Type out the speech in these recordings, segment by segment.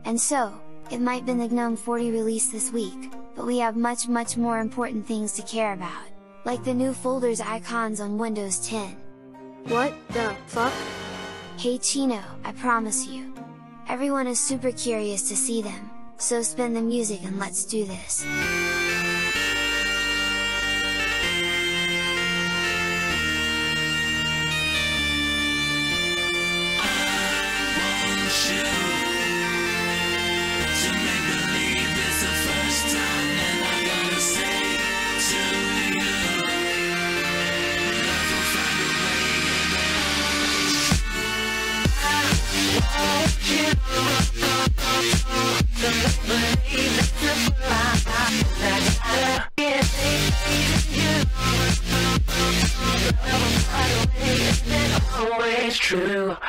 And so, it might been the GNOME 40 release this week, but we have much more important things to care about, like the new folders icons on Windows 10. What the fuck? Hey Chino, I promise you. Everyone is super curious to see them, so spin the music and let's do this! True.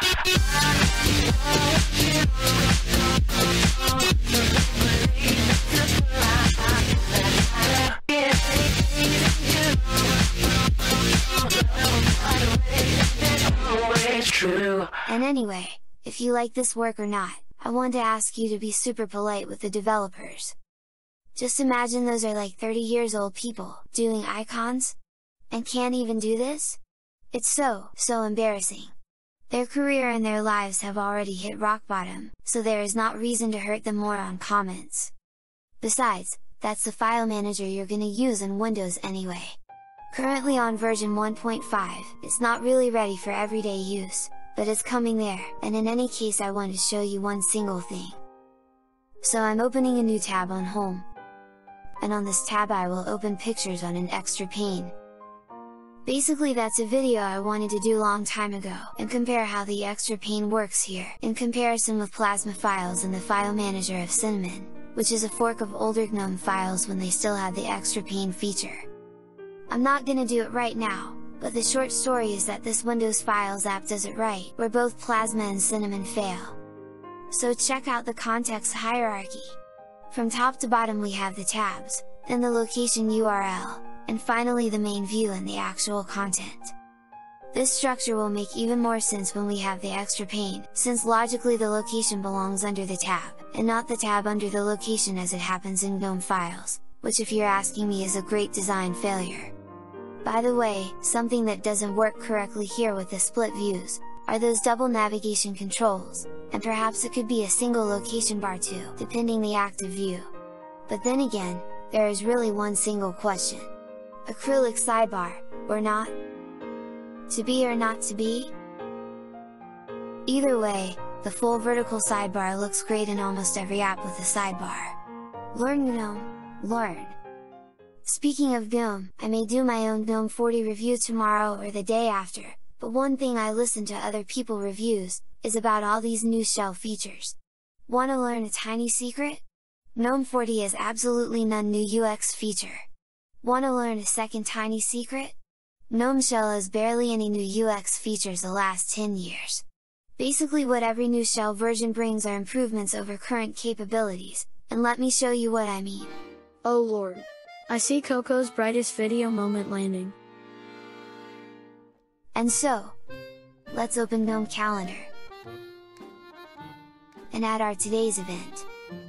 And anyway, if you like this work or not, I want to ask you to be super polite with the developers. Just imagine those are like 30 years old people, doing icons? And can't even do this? It's so embarrassing. Their career and their lives have already hit rock bottom, so there is not reason to hurt them more on comments. Besides, that's the file manager you're gonna use in Windows anyway. Currently on version 1.5, it's not really ready for everyday use, but it's coming there, and in any case I want to show you one single thing. So I'm opening a new tab on Home. And on this tab I will open Pictures on an extra pane. Basically that's a video I wanted to do long time ago, and compare how the extra pane works here, in comparison with Plasma files in the file manager of Cinnamon, which is a fork of older GNOME files when they still had the extra pane feature. I'm not gonna do it right now, but the short story is that this Windows Files app does it right, where both Plasma and Cinnamon fail. So check out the context hierarchy. From top to bottom we have the tabs, then the location URL, and finally the main view and the actual content. This structure will make even more sense when we have the extra pane, since logically the location belongs under the tab, and not the tab under the location as it happens in GNOME files, which if you're asking me is a great design failure. By the way, something that doesn't work correctly here with the split views, are those double navigation controls, and perhaps it could be a single location bar too, depending the active view. But then again, there is really one single question. Acrylic sidebar, or not? To be or not to be? Either way, the full vertical sidebar looks great in almost every app with a sidebar. Learn GNOME, learn! Speaking of GNOME, I may do my own GNOME 40 review tomorrow or the day after, but one thing I listen to other people reviews, is about all these new shell features. Wanna learn a tiny secret? GNOME 40 has absolutely none new UX feature. Wanna learn a second tiny secret? GNOME Shell has barely any new UX features the last 10 years. Basically what every new shell version brings are improvements over current capabilities, and let me show you what I mean. Oh lord! I see Coco's brightest video moment landing. And so, let's open GNOME Calendar, and add our today's event.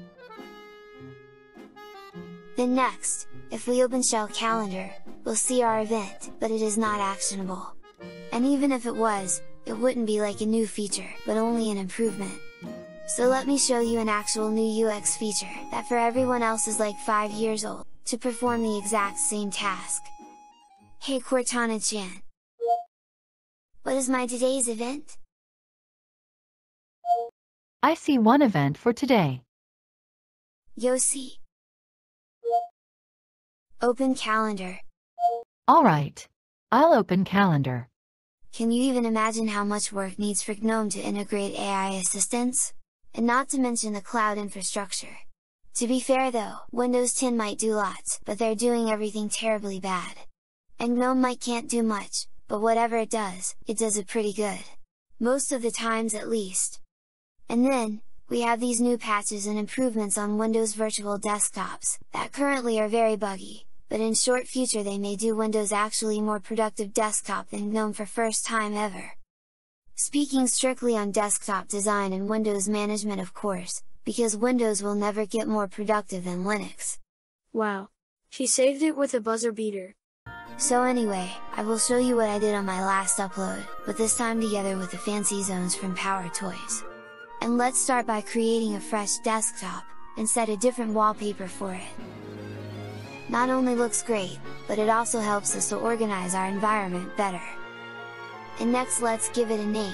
Then next, if we open Shell Calendar, we'll see our event, but it is not actionable. And even if it was, it wouldn't be like a new feature, but only an improvement. So let me show you an actual new UX feature, that for everyone else is like 5 years old, to perform the exact same task. Hey Cortana-Chan! What is my today's event? I see one event for today. Yossi! Open Calendar. Alright. I'll open Calendar. Can you even imagine how much work needs for GNOME to integrate AI assistants? And not to mention the cloud infrastructure. To be fair though, Windows 10 might do lots, but they're doing everything terribly bad. And GNOME might can't do much, but whatever it does it pretty good. Most of the times at least. And then, we have these new patches and improvements on Windows virtual desktops, that currently are very buggy, but in short future they may do Windows actually more productive desktop than GNOME for first time ever. Speaking strictly on desktop design and Windows management of course, because Windows will never get more productive than Linux. Wow. She saved it with a buzzer beater. So anyway, I will show you what I did on my last upload, but this time together with the fancy zones from Power Toys. And let's start by creating a fresh desktop, and set a different wallpaper for it. Not only looks great, but it also helps us to organize our environment better. And next let's give it a name.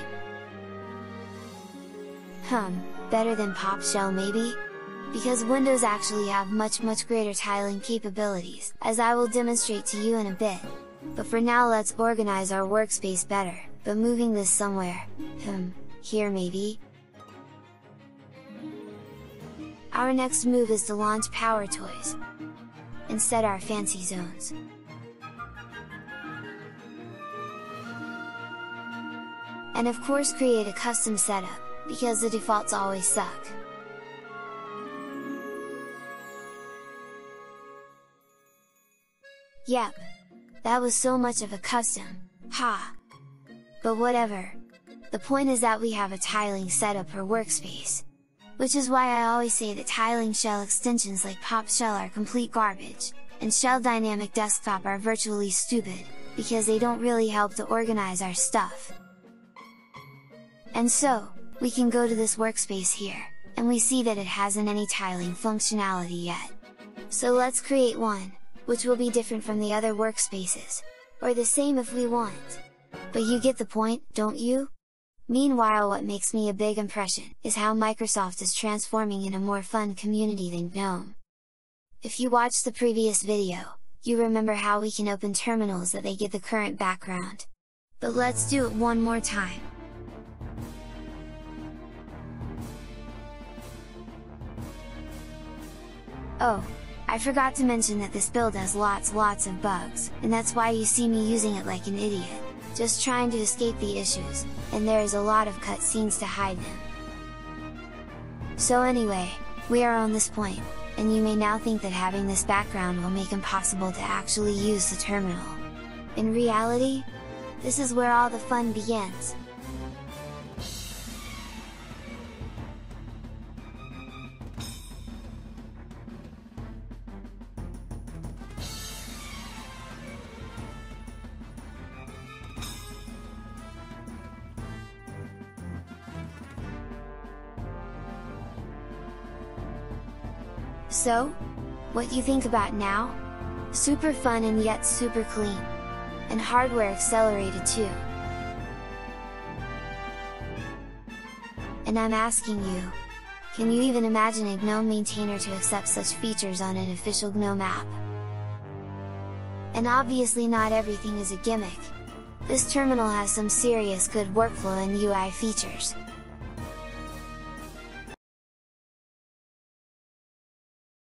Better than Pop Shell maybe? Because Windows actually have much greater tiling capabilities, as I will demonstrate to you in a bit. But for now let's organize our workspace better, but moving this somewhere, here maybe? Our next move is to launch Power Toys, and set our fancy zones. And of course create a custom setup, because the defaults always suck. Yep, that was so much of a custom, But whatever. The point is that we have a tiling setup per workspace. Which is why I always say that tiling shell extensions like Pop Shell are complete garbage, and Shell Dynamic Desktop are virtually stupid, because they don't really help to organize our stuff. And so, we can go to this workspace here, and we see that it hasn't any tiling functionality yet. So let's create one, which will be different from the other workspaces, or the same if we want. But you get the point, don't you? Meanwhile, what makes me a big impression is how Microsoft is transforming in a more fun community than GNOME. If you watched the previous video, you remember how we can open terminals that they get the current background. But let's do it one more time. Oh, I forgot to mention that this build has lots of bugs, and that's why you see me using it like an idiot, just trying to escape the issues, and there is a lot of cutscenes to hide them. So anyway, we are on this point, and you may now think that having this background will make it impossible to actually use the terminal. In reality, this is where all the fun begins. So, what do you think about now? Super fun and yet super clean. And hardware accelerated too. And I'm asking you, can you even imagine a GNOME maintainer to accept such features on an official GNOME app? And obviously not everything is a gimmick. This terminal has some serious good workflow and UI features.